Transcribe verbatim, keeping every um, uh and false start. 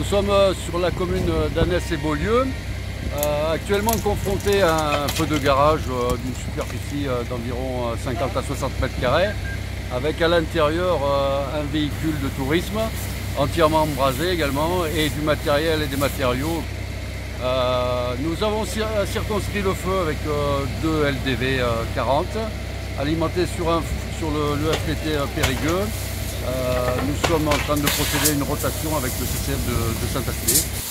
sommes sur la commune d'Annès et Beaulieu, euh, actuellement confrontés à un feu de garage euh, d'une superficie euh, d'environ cinquante à soixante mètres carrés, avec à l'intérieur euh, un véhicule de tourisme entièrement embrasé également, et du matériel et des matériaux. Euh, nous avons cir circonscrit le feu avec euh, deux L D V euh, quarante alimentés sur, un, sur le, le F T T Périgueux. Euh, nous sommes en train de procéder à une rotation avec le C C F de, de Saint-Athilé.